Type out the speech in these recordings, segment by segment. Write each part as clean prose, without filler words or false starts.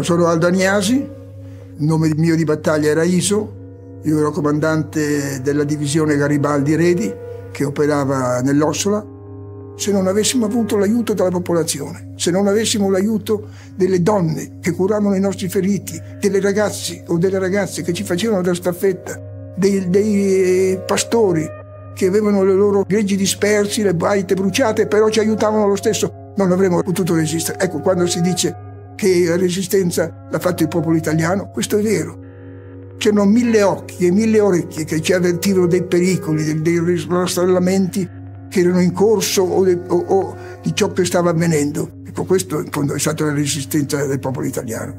Sono Aldo Agnasi, il nome mio di battaglia era Iso, io ero comandante della divisione Garibaldi Redi che operava nell'Ossola. Se non avessimo avuto l'aiuto della popolazione, se non avessimo l'aiuto delle donne che curavano i nostri feriti, delle ragazzi o delle ragazze che ci facevano da staffetta, dei pastori che avevano le loro greggi dispersi, le baite bruciate, però ci aiutavano lo stesso, non avremmo potuto resistere. Ecco, quando si dice che la resistenza l'ha fatto il popolo italiano, questo è vero. C'erano 1000 occhi e 1000 orecchie che ci avvertivano dei pericoli, dei rastrellamenti che erano in corso o di ciò che stava avvenendo. Ecco, questo in fondo è stata la resistenza del popolo italiano.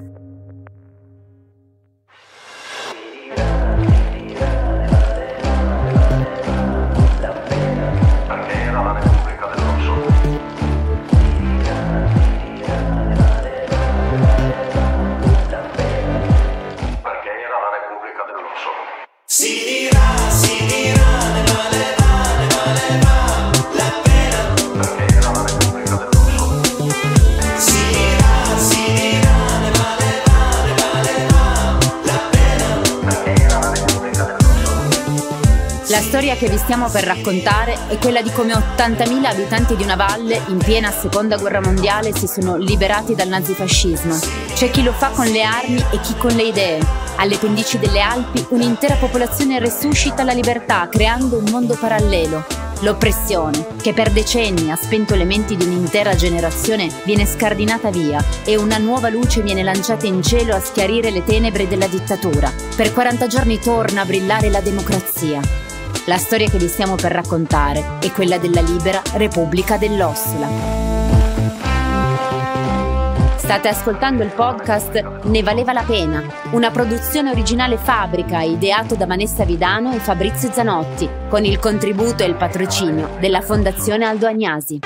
La storia che vi stiamo per raccontare è quella di come 80.000 abitanti di una valle in piena seconda guerra mondiale si sono liberati dal nazifascismo. C'è chi lo fa con le armi e chi con le idee. Alle pendici delle Alpi un'intera popolazione resuscita la libertà creando un mondo parallelo. L'oppressione, che per decenni ha spento le menti di un'intera generazione, viene scardinata via e una nuova luce viene lanciata in cielo a schiarire le tenebre della dittatura. Per 40 giorni torna a brillare la democrazia. La storia che vi stiamo per raccontare è quella della libera Repubblica dell'Ossola. State ascoltando il podcast Ne valeva la pena, una produzione originale Fabbrica ideato da Vanessa Vidano e Fabrizio Zanotti, con il contributo e il patrocinio della Fondazione Aldo Agnasi.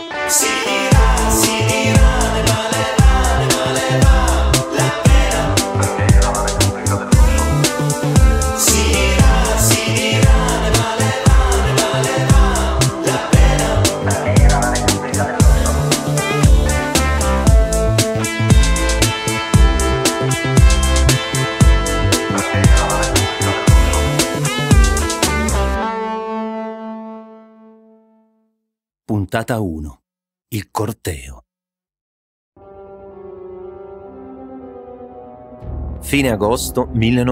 Puntata 1. Il corteo. Fine agosto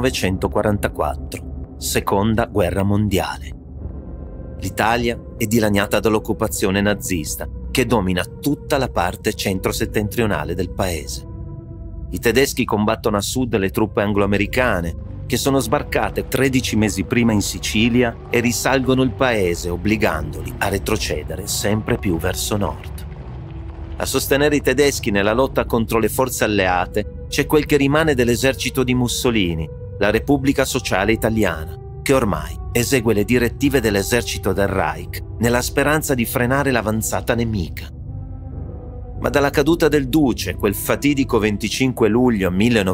1944. Seconda guerra mondiale. L'Italia è dilaniata dall'occupazione nazista che domina tutta la parte centro-settentrionale del paese. I tedeschi combattono a sud le truppe anglo-americane che sono sbarcate 13 mesi prima in Sicilia e risalgono il paese obbligandoli a retrocedere sempre più verso nord. A sostenere i tedeschi nella lotta contro le forze alleate c'è quel che rimane dell'esercito di Mussolini, la Repubblica Sociale Italiana, che ormai esegue le direttive dell'esercito del Reich nella speranza di frenare l'avanzata nemica. Ma dalla caduta del Duce, quel fatidico 25 luglio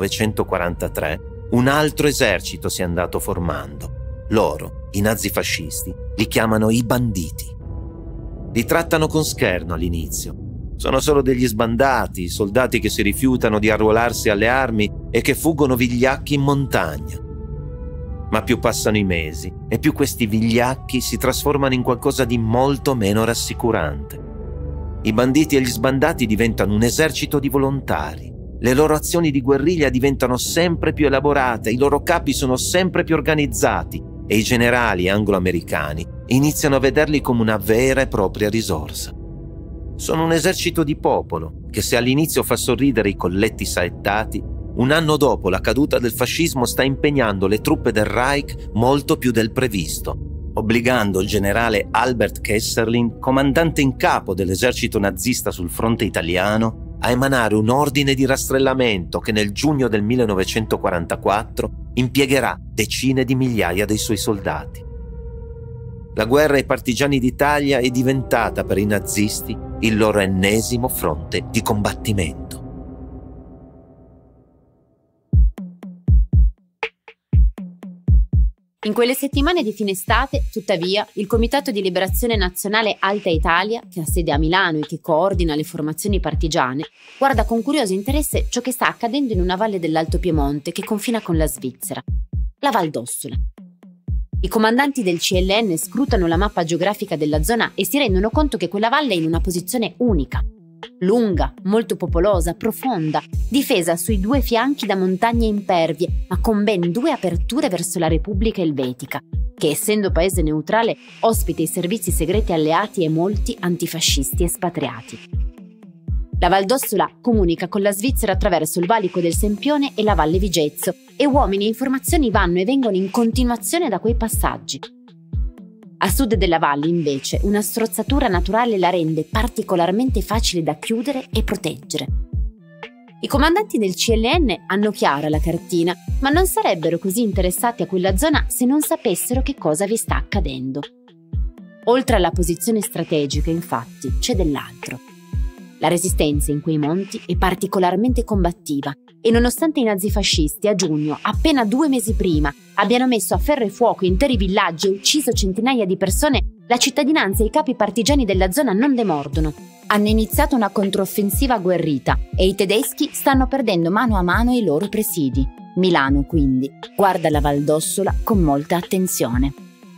1943, un altro esercito si è andato formando. Loro, i nazifascisti, li chiamano i banditi. Li trattano con scherno all'inizio. Sono solo degli sbandati, soldati che si rifiutano di arruolarsi alle armi e che fuggono vigliacchi in montagna. Ma più passano i mesi e più questi vigliacchi si trasformano in qualcosa di molto meno rassicurante. I banditi e gli sbandati diventano un esercito di volontari. Le loro azioni di guerriglia diventano sempre più elaborate, i loro capi sono sempre più organizzati e i generali anglo-americani iniziano a vederli come una vera e propria risorsa. Sono un esercito di popolo che, se all'inizio fa sorridere i colletti saettati, un anno dopo la caduta del fascismo sta impegnando le truppe del Reich molto più del previsto, obbligando il generale Albert Kesselring, comandante in capo dell'esercito nazista sul fronte italiano, a emanare un ordine di rastrellamento che nel giugno del 1944 impiegherà decine di migliaia dei suoi soldati. La guerra ai partigiani d'Italia è diventata per i nazisti il loro ennesimo fronte di combattimento. In quelle settimane di fine estate, tuttavia, il Comitato di Liberazione Nazionale Alta Italia, che ha sede a Milano e che coordina le formazioni partigiane, guarda con curioso interesse ciò che sta accadendo in una valle dell'Alto Piemonte che confina con la Svizzera, la Val d'Ossola. I comandanti del CLN scrutano la mappa geografica della zona e si rendono conto che quella valle è in una posizione unica. Lunga, molto popolosa, profonda, difesa sui due fianchi da montagne impervie, ma con ben 2 aperture verso la Repubblica Elvetica, che essendo paese neutrale ospita i servizi segreti alleati e molti antifascisti espatriati. La Val d'Ossola comunica con la Svizzera attraverso il valico del Sempione e la Valle Vigezzo, e uomini e informazioni vanno e vengono in continuazione da quei passaggi. A sud della valle, invece, una strozzatura naturale la rende particolarmente facile da chiudere e proteggere. I comandanti del CLN hanno chiara la cartina, ma non sarebbero così interessati a quella zona se non sapessero che cosa vi sta accadendo. Oltre alla posizione strategica, infatti, c'è dell'altro. La resistenza in quei monti è particolarmente combattiva e nonostante i nazifascisti a giugno, appena 2 mesi prima, abbiano messo a ferro e fuoco interi villaggi e ucciso centinaia di persone, la cittadinanza e i capi partigiani della zona non demordono. Hanno iniziato una controffensiva agguerrita e i tedeschi stanno perdendo mano a mano i loro presidi. Milano, quindi, guarda la Val d'Ossola con molta attenzione.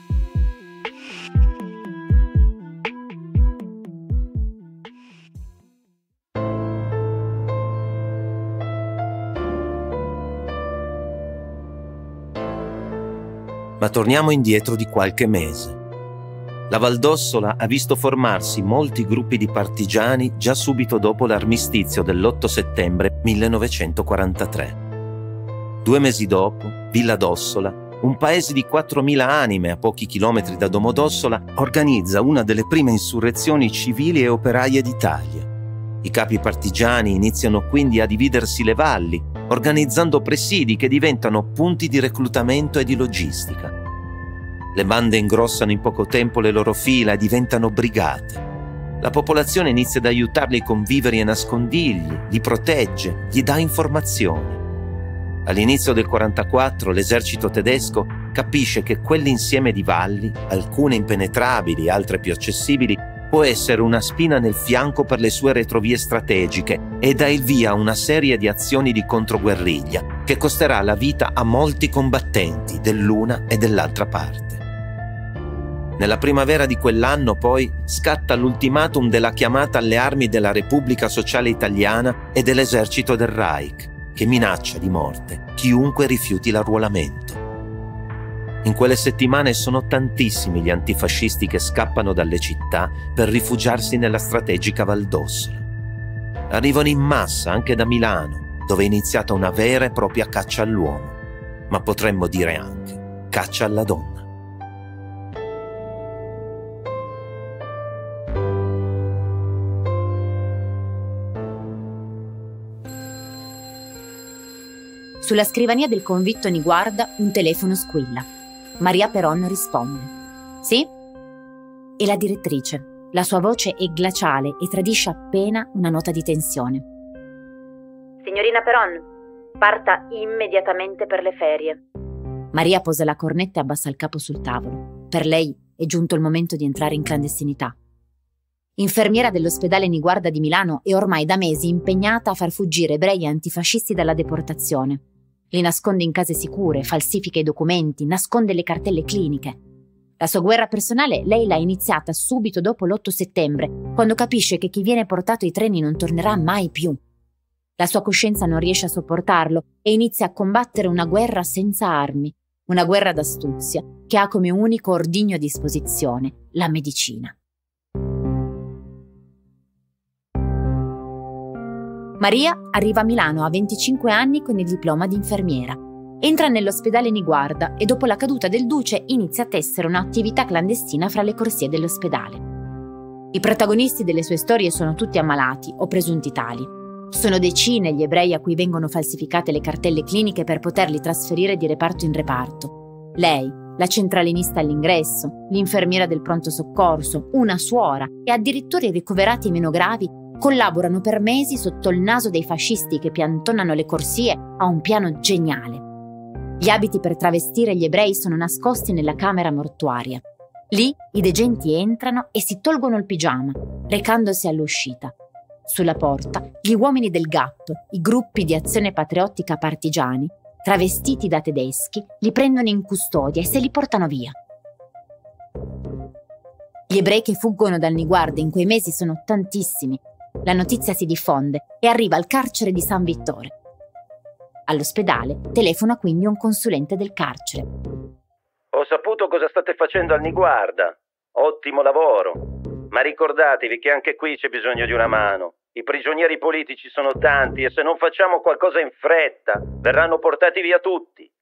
Ma torniamo indietro di qualche mese. La Val d'Ossola ha visto formarsi molti gruppi di partigiani già subito dopo l'armistizio dell'8 settembre 1943. 2 mesi dopo, Villa d'Ossola, un paese di 4.000 anime a pochi chilometri da Domodossola, organizza una delle prime insurrezioni civili e operaie d'Italia. I capi partigiani iniziano quindi a dividersi le valli, organizzando presidi che diventano punti di reclutamento e di logistica. Le bande ingrossano in poco tempo le loro fila e diventano brigate. La popolazione inizia ad aiutarli con viveri e nascondigli, li protegge, gli dà informazioni. All'inizio del 1944 l'esercito tedesco capisce che quell'insieme di valli, alcune impenetrabili, altre più accessibili, può essere una spina nel fianco per le sue retrovie strategiche e dà il via a una serie di azioni di controguerriglia che costerà la vita a molti combattenti dell'una e dell'altra parte. Nella primavera di quell'anno, poi, scatta l'ultimatum della chiamata alle armi della Repubblica Sociale Italiana e dell'esercito del Reich, che minaccia di morte chiunque rifiuti l'arruolamento. In quelle settimane sono tantissimi gli antifascisti che scappano dalle città per rifugiarsi nella strategica Val d'Ossola. Arrivano in massa anche da Milano, dove è iniziata una vera e propria caccia all'uomo, ma potremmo dire anche caccia alla donna. Sulla scrivania del convitto Niguarda un telefono squilla. Maria Peron risponde. Sì? È la direttrice. La sua voce è glaciale e tradisce appena una nota di tensione. Signorina Peron, parta immediatamente per le ferie. Maria posa la cornetta e abbassa il capo sul tavolo. Per lei è giunto il momento di entrare in clandestinità. Infermiera dell'ospedale Niguarda di Milano, è ormai da mesi impegnata a far fuggire ebrei e antifascisti dalla deportazione. Li nasconde in case sicure, falsifica i documenti, nasconde le cartelle cliniche. La sua guerra personale lei l'ha iniziata subito dopo l'8 settembre, quando capisce che chi viene portato ai treni non tornerà mai più. La sua coscienza non riesce a sopportarlo e inizia a combattere una guerra senza armi, una guerra d'astuzia che ha come unico ordigno a disposizione la medicina. Maria arriva a Milano a 25 anni con il diploma di infermiera. Entra nell'ospedale Niguarda e dopo la caduta del duce inizia a tessere un'attività clandestina fra le corsie dell'ospedale. I protagonisti delle sue storie sono tutti ammalati o presunti tali. Sono decine gli ebrei a cui vengono falsificate le cartelle cliniche per poterli trasferire di reparto in reparto. Lei, la centralinista all'ingresso, l'infermiera del pronto soccorso, una suora e addirittura i ricoverati meno gravi collaborano per mesi sotto il naso dei fascisti che piantonano le corsie a un piano geniale. Gli abiti per travestire gli ebrei sono nascosti nella camera mortuaria. Lì i degenti entrano e si tolgono il pigiama, recandosi all'uscita. Sulla porta, gli uomini del GAP, i gruppi di azione patriottica partigiani, travestiti da tedeschi, li prendono in custodia e se li portano via. Gli ebrei che fuggono dal Niguarda in quei mesi sono tantissimi. La notizia si diffonde e arriva al carcere di San Vittore. All'ospedale telefona quindi un consulente del carcere. Ho saputo cosa state facendo al Niguarda. Ottimo lavoro. Ma ricordatevi che anche qui c'è bisogno di una mano. I prigionieri politici sono tanti e se non facciamo qualcosa in fretta, verranno portati via tutti.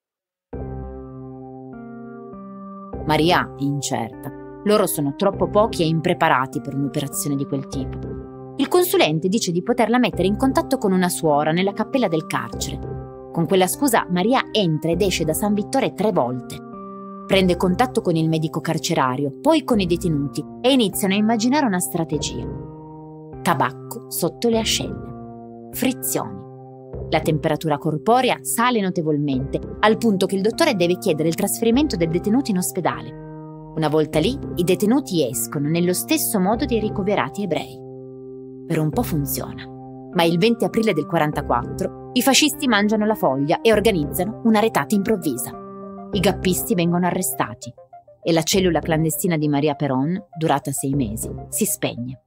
Maria è incerta. Loro sono troppo pochi e impreparati per un'operazione di quel tipo. Il consulente dice di poterla mettere in contatto con una suora nella cappella del carcere. Con quella scusa Maria entra ed esce da San Vittore 3 volte. Prende contatto con il medico carcerario, poi con i detenuti e iniziano a immaginare una strategia. Tabacco sotto le ascelle. Frizioni. La temperatura corporea sale notevolmente, al punto che il dottore deve chiedere il trasferimento del detenuto in ospedale. Una volta lì, i detenuti escono nello stesso modo dei ricoverati ebrei. Per un po' funziona, ma il 20 aprile del 1944 i fascisti mangiano la foglia e organizzano una retata improvvisa. I gappisti vengono arrestati e la cellula clandestina di Maria Perón, durata 6 mesi, si spegne.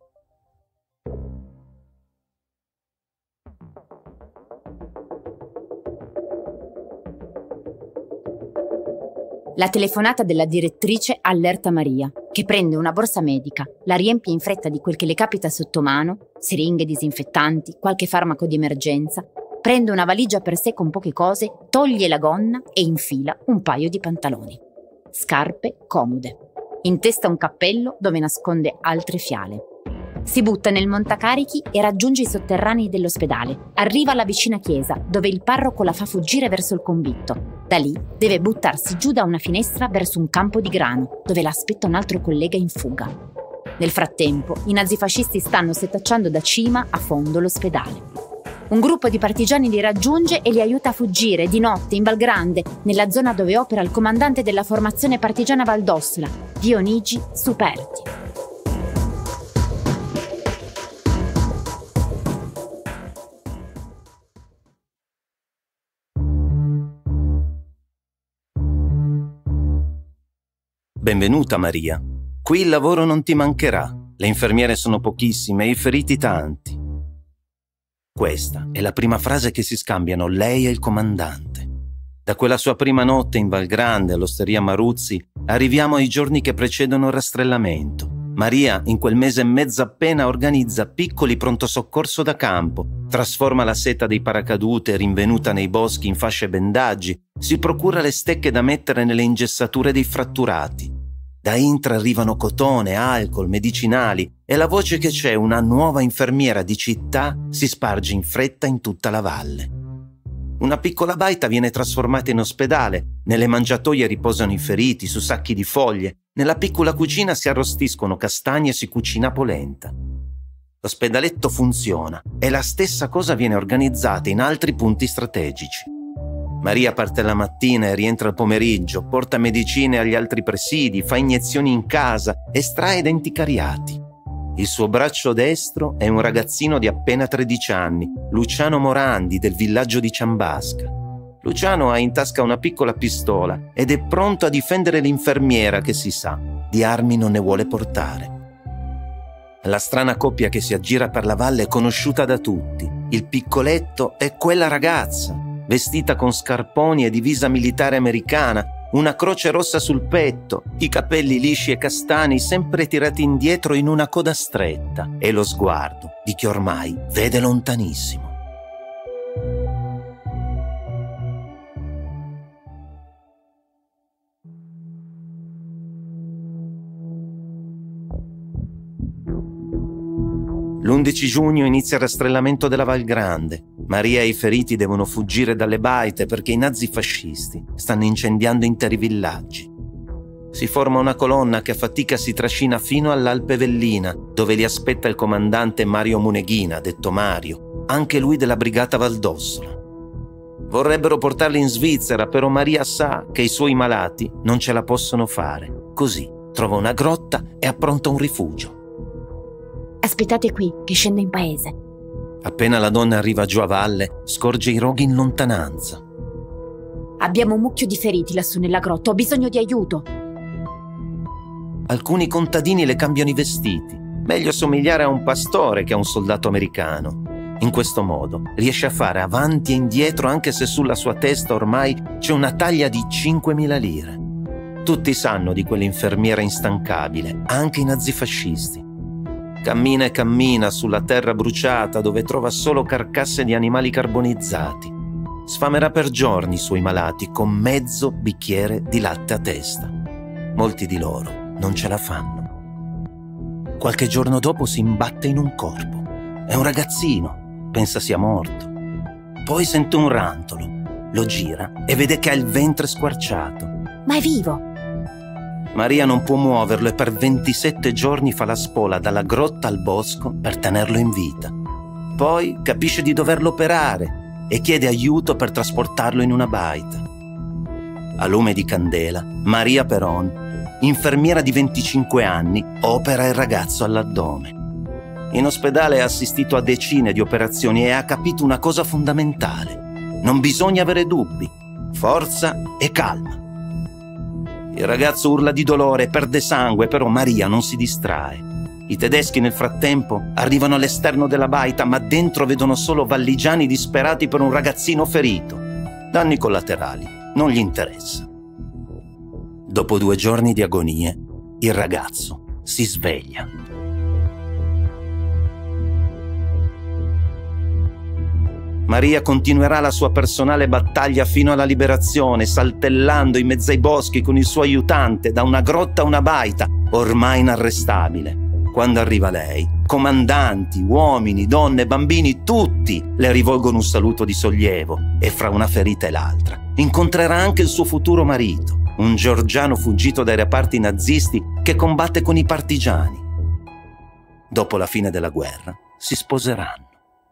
La telefonata della direttrice allerta Maria, che prende una borsa medica, la riempie in fretta di quel che le capita sotto mano, siringhe, disinfettanti, qualche farmaco di emergenza, prende una valigia per sé con poche cose, toglie la gonna e infila un paio di pantaloni. Scarpe comode. In testa un cappello dove nasconde altre fiale. Si butta nel montacarichi e raggiunge i sotterranei dell'ospedale. Arriva alla vicina chiesa, dove il parroco la fa fuggire verso il convitto. Da lì deve buttarsi giù da una finestra verso un campo di grano, dove l'aspetta un altro collega in fuga. Nel frattempo, i nazifascisti stanno setacciando da cima a fondo l'ospedale. Un gruppo di partigiani li raggiunge e li aiuta a fuggire di notte in Val Grande, nella zona dove opera il comandante della formazione partigiana Valdossola, Dionigi Superti. Benvenuta Maria. Qui il lavoro non ti mancherà. Le infermiere sono pochissime e i feriti tanti. Questa è la prima frase che si scambiano lei e il comandante. Da quella sua prima notte in Val Grande all'osteria Maruzzi arriviamo ai giorni che precedono il rastrellamento. Maria in quel mese e mezzo appena organizza piccoli pronto soccorso da campo, trasforma la seta dei paracadute rinvenuta nei boschi in fasce e bendaggi, si procura le stecche da mettere nelle ingessature dei fratturati. Da Intra arrivano cotone, alcol, medicinali e la voce che c'è una nuova infermiera di città si sparge in fretta in tutta la valle. Una piccola baita viene trasformata in ospedale, nelle mangiatoie riposano i feriti su sacchi di foglie, nella piccola cucina si arrostiscono castagne e si cucina polenta. L'ospedaletto funziona e la stessa cosa viene organizzata in altri punti strategici. Maria parte la mattina e rientra al pomeriggio, porta medicine agli altri presidi, fa iniezioni in casa, estrae denti cariati. Il suo braccio destro è un ragazzino di appena 13 anni, Luciano Morandi, del villaggio di Ciambasca. Luciano ha in tasca una piccola pistola ed è pronto a difendere l'infermiera che, si sa, di armi non ne vuole portare. La strana coppia che si aggira per la valle è conosciuta da tutti. Il piccoletto è quella ragazza, vestita con scarponi e divisa militare americana, una croce rossa sul petto, i capelli lisci e castani sempre tirati indietro in una coda stretta e lo sguardo di chi ormai vede lontanissimo. L'11 giugno inizia il rastrellamento della Val Grande. Maria e i feriti devono fuggire dalle baite perché i nazifascisti stanno incendiando interi villaggi. Si forma una colonna che a fatica si trascina fino all'Alpe Vellina, dove li aspetta il comandante Mario Muneghina, detto Mario, anche lui della brigata Valdossola. Vorrebbero portarli in Svizzera, però Maria sa che i suoi malati non ce la possono fare. Così trova una grotta e appronta un rifugio. Aspettate qui, che scendo in paese. Appena la donna arriva giù a valle, scorge i roghi in lontananza. Abbiamo un mucchio di feriti lassù nella grotta, ho bisogno di aiuto. Alcuni contadini le cambiano i vestiti. Meglio somigliare a un pastore che a un soldato americano. In questo modo riesce a fare avanti e indietro anche se sulla sua testa ormai c'è una taglia di 5.000 lire. Tutti sanno di quell'infermiera instancabile, anche i nazifascisti. Cammina e cammina sulla terra bruciata dove trova solo carcasse di animali carbonizzati. Sfamerà per giorni i suoi malati con mezzo bicchiere di latte a testa. Molti di loro non ce la fanno. Qualche giorno dopo si imbatte in un corpo. È un ragazzino, pensa sia morto. Poi sente un rantolo, lo gira e vede che ha il ventre squarciato. Ma è vivo! Maria non può muoverlo e per 27 giorni fa la spola dalla grotta al bosco per tenerlo in vita. Poi capisce di doverlo operare e chiede aiuto per trasportarlo in una baita. A lume di candela, Maria Peron, infermiera di 25 anni, opera il ragazzo all'addome. In ospedale ha assistito a decine di operazioni e ha capito una cosa fondamentale. Non bisogna avere dubbi, forza e calma. Il ragazzo urla di dolore e perde sangue, però Maria non si distrae. I tedeschi nel frattempo arrivano all'esterno della baita, ma dentro vedono solo valligiani disperati per un ragazzino ferito. Danni collaterali, non gli interessa. Dopo 2 giorni di agonie, il ragazzo si sveglia. Maria continuerà la sua personale battaglia fino alla liberazione, saltellando in mezzo ai boschi con il suo aiutante da una grotta a una baita, ormai inarrestabile. Quando arriva lei, comandanti, uomini, donne, bambini, tutti le rivolgono un saluto di sollievo e fra una ferita e l'altra incontrerà anche il suo futuro marito, un georgiano fuggito dai reparti nazisti che combatte con i partigiani. Dopo la fine della guerra si sposeranno.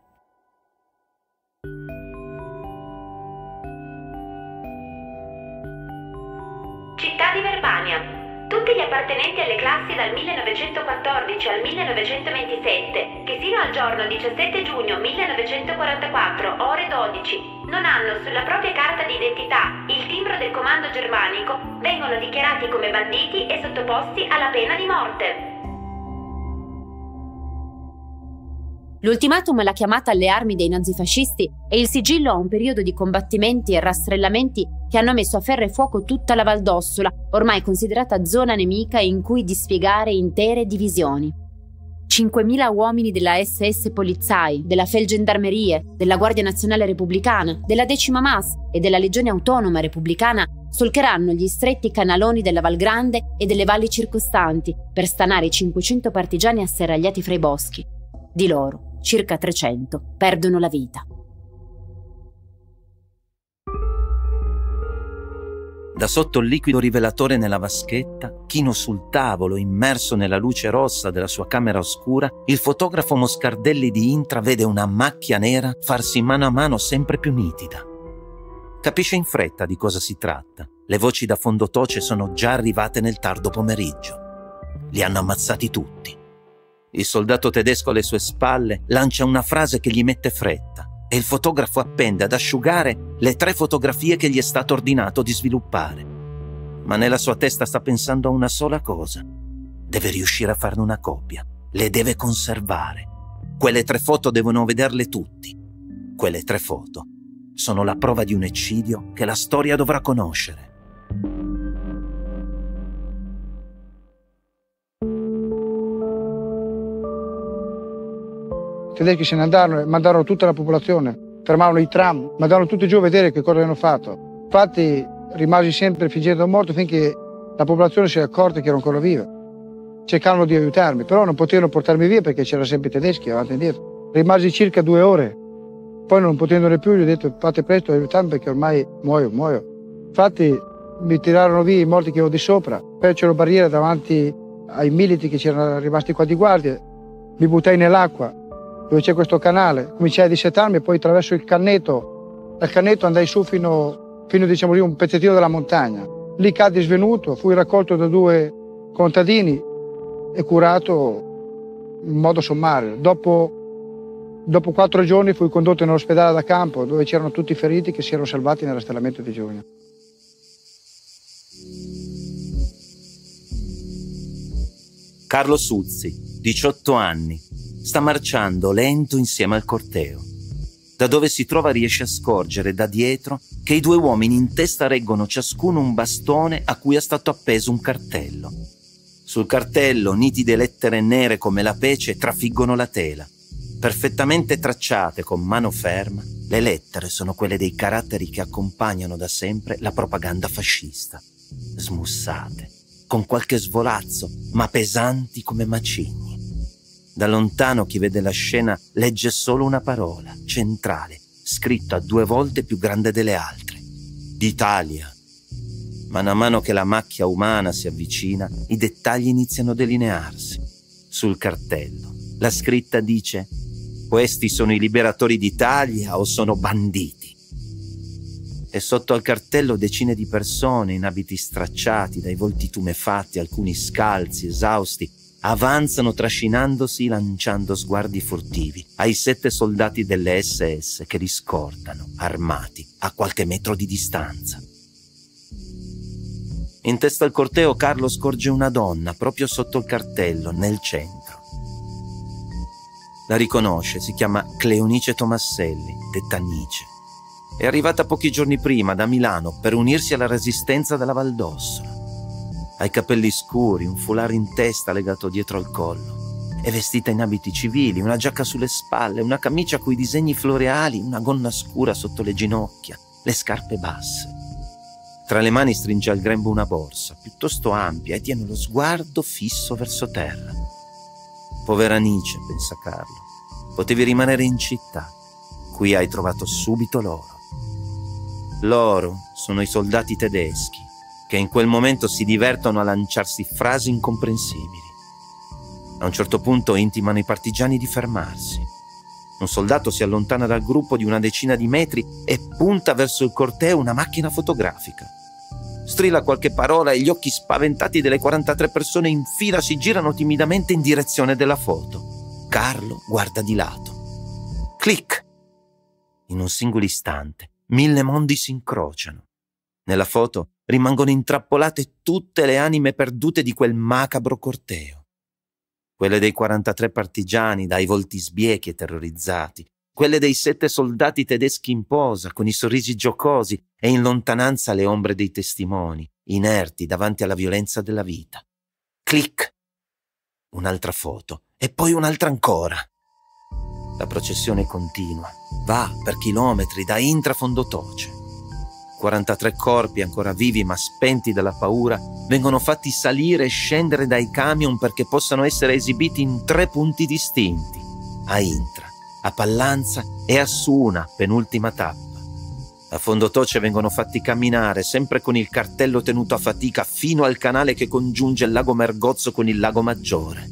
Città di Verbania. Tutti gli appartenenti alle classi dal 1914 al 1927, che sino al giorno 17 giugno 1944, ore 12, non hanno sulla propria carta di identità il timbro del comando germanico, vengono dichiarati come banditi e sottoposti alla pena di morte. L'ultimatum è la chiamata alle armi dei nazifascisti e il sigillo a un periodo di combattimenti e rastrellamenti che hanno messo a ferro e fuoco tutta la Val d'Ossola, ormai considerata zona nemica in cui dispiegare intere divisioni. 5.000 uomini della SS Polizei, della Feldgendarmerie, della Guardia Nazionale Repubblicana, della 10ª MAS e della Legione Autonoma Repubblicana solcheranno gli stretti canaloni della Val Grande e delle valli circostanti per stanare i 500 partigiani asserragliati fra i boschi. Di loro, circa 300 perdono la vita. Da sotto il liquido rivelatore nella vaschetta, chino sul tavolo, immerso nella luce rossa della sua camera oscura, il fotografo Moscardelli di Intra vede una macchia nera farsi mano a mano sempre più nitida. Capisce in fretta di cosa si tratta. Le voci da fondotoce sono già arrivate nel tardo pomeriggio. Li hanno ammazzati tutti. Il soldato tedesco alle sue spalle lancia una frase che gli mette fretta e il fotografo appende ad asciugare le 3 fotografie che gli è stato ordinato di sviluppare. Ma nella sua testa sta pensando a una sola cosa. Deve riuscire a farne una copia. Le deve conservare. Quelle 3 foto devono vederle tutti. Quelle 3 foto sono la prova di un eccidio che la storia dovrà conoscere. I tedeschi se ne andarono e mandarono tutta la popolazione, fermavano i tram, mandarono tutti giù a vedere che cosa avevano fatto. Infatti rimasi sempre fingendo morto finché la popolazione si è accorta che ero ancora viva. Cercavano di aiutarmi, però non potevano portarmi via perché c'erano sempre i tedeschi avanti e indietro. Rimasi circa 2 ore, poi non potendone più gli ho detto fate presto aiutarmi perché ormai muoio. Infatti mi tirarono via i morti che avevo di sopra, poi c'era una barriera davanti ai militi che c'erano rimasti qua di guardia, mi buttai nell'acqua dove c'è questo canale, cominciai a dissetarmi e poi attraverso il cannetto Dal Canneto andai su fino diciamo lì un pezzettino della montagna. Lì caddi svenuto, fui raccolto da 2 contadini e curato in modo sommario. Dopo 4 giorni fui condotto in un ospedale da campo dove c'erano tutti i feriti che si erano salvati nel rastrellamento di giugno. Carlo Suzzi, 18 anni, sta marciando lento insieme al corteo. Da dove si trova riesce a scorgere da dietro che i 2 uomini in testa reggono ciascuno un bastone a cui è stato appeso un cartello. Sul cartello, nitide lettere nere come la pece trafiggono la tela. Perfettamente tracciate con mano ferma, le lettere sono quelle dei caratteri che accompagnano da sempre la propaganda fascista. Smussate, con qualche svolazzo, ma pesanti come macigni. Da lontano chi vede la scena legge solo una parola, centrale, scritta 2 volte più grande delle altre. D'Italia. Mano a mano che la macchia umana si avvicina, i dettagli iniziano a delinearsi. Sul cartello, la scritta dice: questi sono i liberatori d'Italia o sono banditi? E sotto al cartello decine di persone in abiti stracciati, dai volti tumefatti, alcuni scalzi, esausti, avanzano trascinandosi, lanciando sguardi furtivi ai 7 soldati delle SS che li scortano, armati, a qualche metro di distanza. In testa al corteo Carlo scorge una donna proprio sotto il cartello, nel centro. La riconosce, si chiama Cleonice Tomasselli, detta Nice. È arrivata pochi giorni prima da Milano per unirsi alla resistenza della Valdossola. Ha i capelli scuri, un foulard in testa legato dietro al collo. È vestita in abiti civili, una giacca sulle spalle, una camicia coi disegni floreali, una gonna scura sotto le ginocchia, le scarpe basse. Tra le mani stringe al grembo una borsa, piuttosto ampia, e tiene lo sguardo fisso verso terra. Povera Nice, pensa Carlo, potevi rimanere in città. Qui hai trovato subito l'oro. Loro sono i soldati tedeschi, che in quel momento si divertono a lanciarsi frasi incomprensibili. A un certo punto intimano i partigiani di fermarsi. Un soldato si allontana dal gruppo di una decina di metri e punta verso il corteo una macchina fotografica. Strilla qualche parola e gli occhi spaventati delle 43 persone in fila si girano timidamente in direzione della foto. Carlo guarda di lato. Clic! In un singolo istante, 1000 mondi si incrociano. Nella foto rimangono intrappolate tutte le anime perdute di quel macabro corteo. Quelle dei 43 partigiani dai volti sbiechi e terrorizzati, quelle dei 7 soldati tedeschi in posa, con i sorrisi giocosi e in lontananza le ombre dei testimoni, inerti davanti alla violenza della vita. Clic! Un'altra foto, e poi un'altra ancora. La processione continua, va per chilometri da Intra Fondotoce. 43 corpi ancora vivi ma spenti dalla paura vengono fatti salire e scendere dai camion perché possano essere esibiti in 3 punti distinti, a Intra, a Pallanza e a Suna, penultima tappa. A Fondotoce vengono fatti camminare, sempre con il cartello tenuto a fatica, fino al canale che congiunge il lago Mergozzo con il lago Maggiore.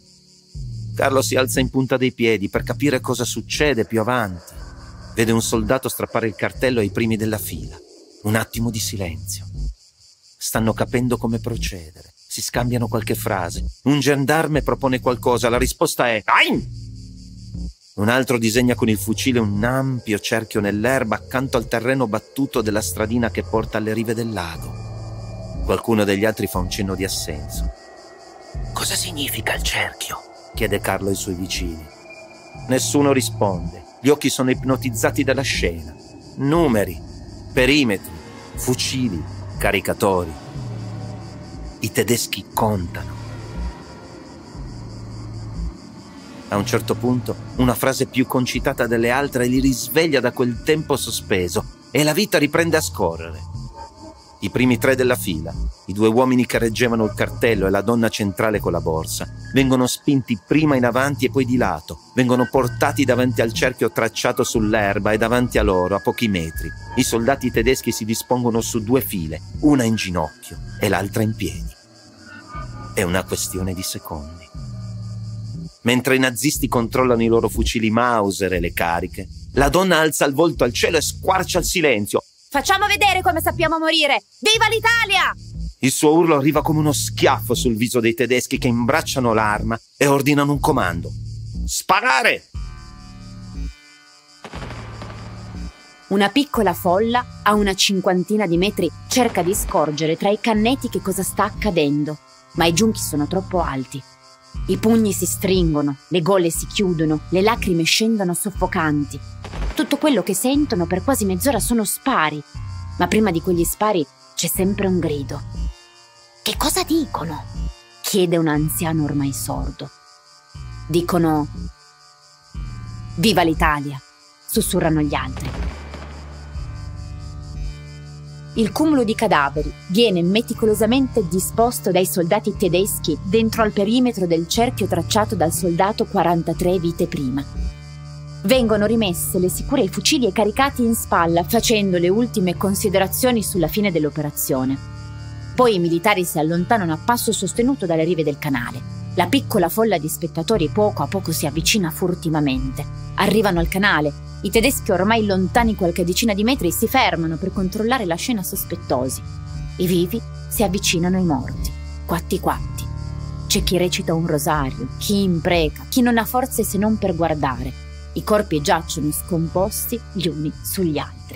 Carlo si alza in punta dei piedi per capire cosa succede più avanti. Vede un soldato strappare il cartello ai primi della fila. Un attimo di silenzio. Stanno capendo come procedere. Si scambiano qualche frase. Un gendarme propone qualcosa. La risposta è «Aim!». Un altro disegna con il fucile un ampio cerchio nell'erba accanto al terreno battuto della stradina che porta alle rive del lago. Qualcuno degli altri fa un cenno di assenso. «Cosa significa il cerchio?», chiede Carlo ai suoi vicini. Nessuno risponde. Gli occhi sono ipnotizzati dalla scena. Numeri, perimetri, fucili, caricatori. I tedeschi contano. A un certo punto, una frase più concitata delle altre li risveglia da quel tempo sospeso e la vita riprende a scorrere. I primi 3 della fila, i 2 uomini che reggevano il cartello e la donna centrale con la borsa, vengono spinti prima in avanti e poi di lato, vengono portati davanti al cerchio tracciato sull'erba e davanti a loro, a pochi metri, i soldati tedeschi si dispongono su 2 file, una in ginocchio e l'altra in piedi. È una questione di secondi. Mentre i nazisti controllano i loro fucili Mauser e le cariche, La donna alza il volto al cielo e squarcia il silenzio. Facciamo vedere come sappiamo morire! Viva l'Italia! Il suo urlo arriva come uno schiaffo sul viso dei tedeschi che imbracciano l'arma e ordinano un comando. Sparare! Una piccola folla, a una 50 di metri, cerca di scorgere tra i canneti che cosa sta accadendo, ma i giunchi sono troppo alti. I pugni si stringono, le gole si chiudono, le lacrime scendono soffocanti. Tutto quello che sentono per quasi mezz'ora sono spari, ma prima di quegli spari c'è sempre un grido. «Che cosa dicono?» chiede un anziano ormai sordo. Dicono «Viva l'Italia!» sussurrano gli altri. Il cumulo di cadaveri viene meticolosamente disposto dai soldati tedeschi dentro al perimetro del cerchio tracciato dal soldato 43 vite prima. Vengono rimesse le sicure ai fucili e caricati in spalla, facendo le ultime considerazioni sulla fine dell'operazione. Poi i militari si allontanano a passo sostenuto dalle rive del canale. La piccola folla di spettatori poco a poco si avvicina furtivamente. Arrivano al canale. I tedeschi, ormai lontani qualche decina di metri, si fermano per controllare la scena sospettosi. I vivi si avvicinano ai morti, quatti quatti. C'è chi recita un rosario, chi impreca, chi non ha forze se non per guardare. I corpi giacciono scomposti gli uni sugli altri.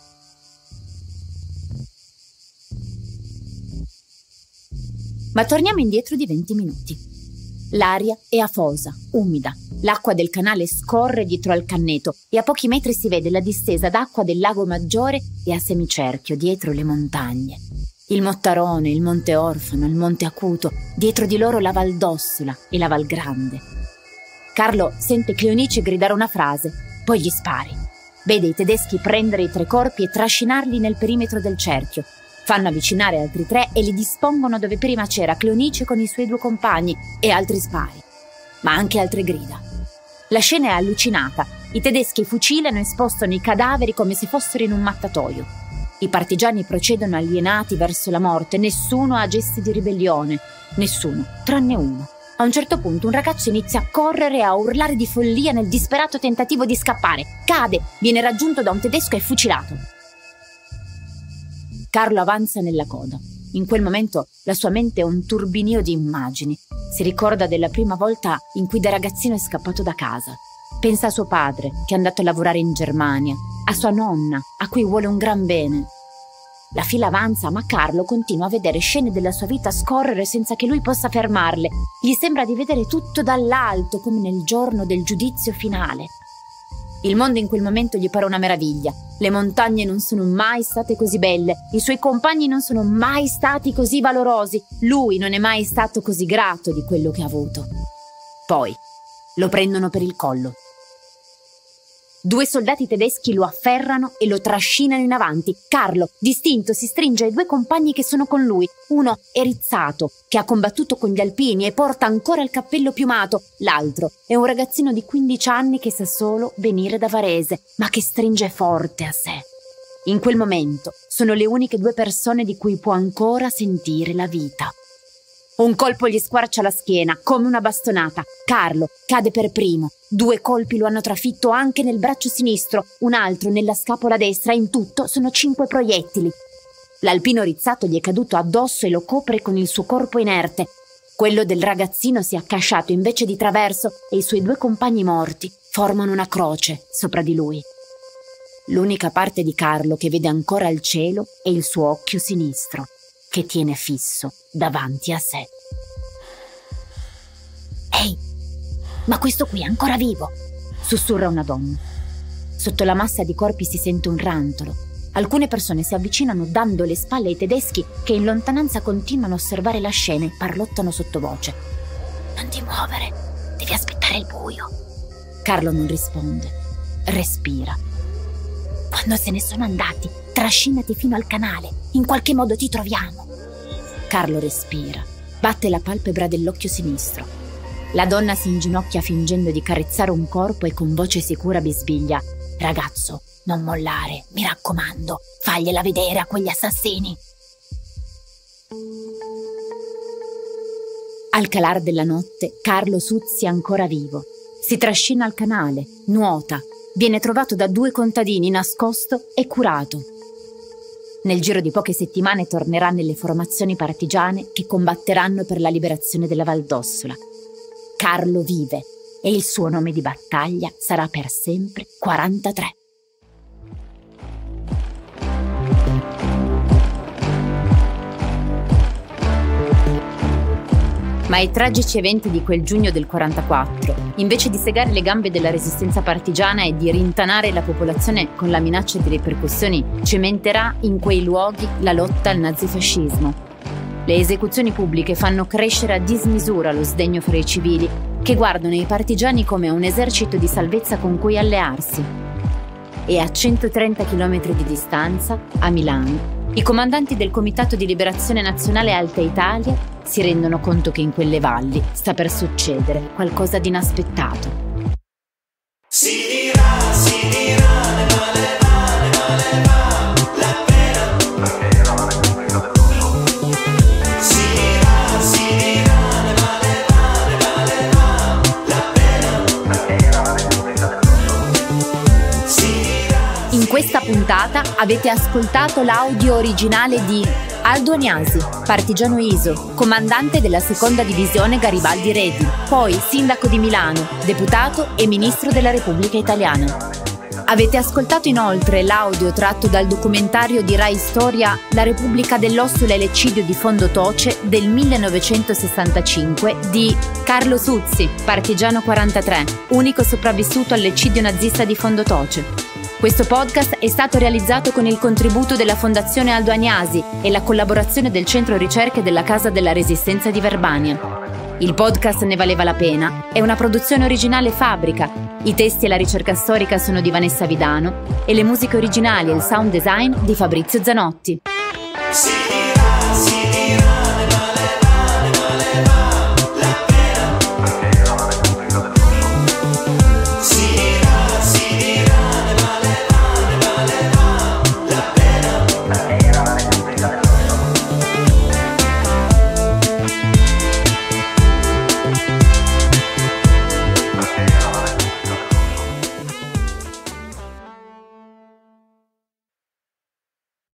Ma torniamo indietro di 20 minuti. L'aria è afosa, umida. L'acqua del canale scorre dietro al canneto e a pochi metri si vede la distesa d'acqua del lago Maggiore e a semicerchio dietro le montagne. Il Mottarone, il Monte Orfano, il Monte Acuto, dietro di loro la Val d'Ossola e la Val Grande. Carlo sente Cleonice gridare una frase, poi gli spari. Vede i tedeschi prendere i 3 corpi e trascinarli nel perimetro del cerchio. Fanno avvicinare altri 3 e li dispongono dove prima c'era Cleonice con i suoi 2 compagni e altri spari, ma anche altre grida. La scena è allucinata. I tedeschi fucilano e spostano i cadaveri come se fossero in un mattatoio. I partigiani procedono alienati verso la morte. Nessuno ha gesti di ribellione. Nessuno, tranne uno. A un certo punto un ragazzo inizia a correre e a urlare di follia nel disperato tentativo di scappare. Cade, viene raggiunto da un tedesco e fucilato. Carlo avanza nella coda. In quel momento la sua mente è un turbinio di immagini. Si ricorda della prima volta in cui da ragazzino è scappato da casa. Pensa a suo padre, che è andato a lavorare in Germania, a sua nonna, a cui vuole un gran bene. La fila avanza, ma Carlo continua a vedere scene della sua vita scorrere senza che lui possa fermarle. Gli sembra di vedere tutto dall'alto, come nel giorno del giudizio finale. Il mondo in quel momento gli pare una meraviglia. Le montagne non sono mai state così belle, i suoi compagni non sono mai stati così valorosi, lui non è mai stato così grato di quello che ha avuto. Poi lo prendono per il collo. 2 soldati tedeschi lo afferrano e lo trascinano in avanti. Carlo, distinto, si stringe ai 2 compagni che sono con lui. Uno è Rizzato, che ha combattuto con gli alpini e porta ancora il cappello piumato. L'altro è un ragazzino di 15 anni che sa solo venire da Varese, ma che stringe forte a sé. In quel momento sono le uniche 2 persone di cui può ancora sentire la vita. Un colpo gli squarcia la schiena, come una bastonata. Carlo cade per primo. 2 colpi lo hanno trafitto anche nel braccio sinistro, un altro nella scapola destra. In tutto sono 5 proiettili. L'alpino Rizzato gli è caduto addosso e lo copre con il suo corpo inerte. Quello del ragazzino si è accasciato invece di traverso e i suoi 2 compagni morti formano una croce sopra di lui. L'unica parte di Carlo che vede ancora il cielo è il suo occhio sinistro, che tiene fisso davanti a sé. «Ehi, ma questo qui è ancora vivo!» sussurra una donna. Sotto la massa di corpi si sente un rantolo. Alcune persone si avvicinano dando le spalle ai tedeschi che in lontananza continuano a osservare la scena e parlottano sottovoce. «Non ti muovere, devi aspettare il buio!» Carlo non risponde. Respira. «Quando se ne sono andati, trascinati fino al canale. In qualche modo ti troviamo!» Carlo respira, batte la palpebra dell'occhio sinistro. La donna si inginocchia fingendo di carezzare un corpo e con voce sicura bisbiglia: «Ragazzo, non mollare, mi raccomando, fagliela vedere a quegli assassini!» Al calar della notte, Carlo Suzzi è ancora vivo. Si trascina al canale, nuota, viene trovato da 2 contadini nascosto e curato. Nel giro di poche settimane tornerà nelle formazioni partigiane che combatteranno per la liberazione della Val d'Ossola. Carlo vive e il suo nome di battaglia sarà per sempre 43. Ma i tragici eventi di quel giugno del 44, invece di segare le gambe della resistenza partigiana e di rintanare la popolazione con la minaccia di ripercussioni, cementerà in quei luoghi la lotta al nazifascismo. Le esecuzioni pubbliche fanno crescere a dismisura lo sdegno fra i civili, che guardano i partigiani come un esercito di salvezza con cui allearsi. E a 130 km di distanza, a Milano, i comandanti del Comitato di Liberazione Nazionale Alta Italia si rendono conto che in quelle valli sta per succedere qualcosa di inaspettato. Si dirà, ne va, la pena. Perché era la Repubblica dell'Ossola. Si dirà, ne va, la pena. Perché era la Repubblica dell'Ossola. In questa puntata avete ascoltato l'audio originale di Aldo Agnasi, partigiano ISO, comandante della seconda divisione Garibaldi Redi, poi sindaco di Milano, deputato e ministro della Repubblica Italiana. Avete ascoltato inoltre l'audio tratto dal documentario di Rai Storia La Repubblica dell'Ossola e l'eccidio di Fondotoce del 1965 di Carlo Suzzi, partigiano 43, unico sopravvissuto all'eccidio nazista di Fondotoce. Questo podcast è stato realizzato con il contributo della Fondazione Aldo Agnasi e la collaborazione del Centro Ricerche della Casa della Resistenza di Verbania. Il podcast Ne valeva la pena è una produzione originale Fabbrica. I testi e la ricerca storica sono di Vanessa Vidano e le musiche originali e il sound design di Fabrizio Zanotti.